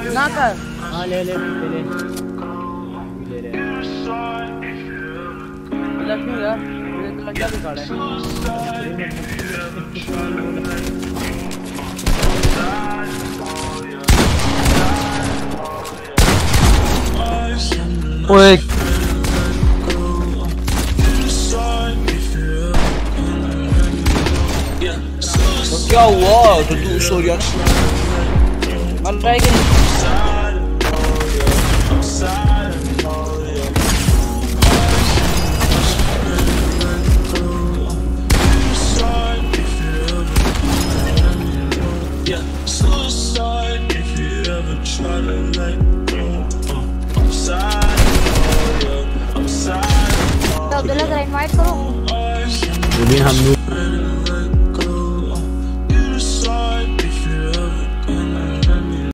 ना कर। हाँ ले ले ले ले ले ले लग क्यों गया? मुझे तो लग गया भी खड़ा है। ओए तो क्या हुआ? तो तू सॉरी यार मर रहा है कि नहीं? तो अब्दुल्ला जरा इनवाइट करो। हम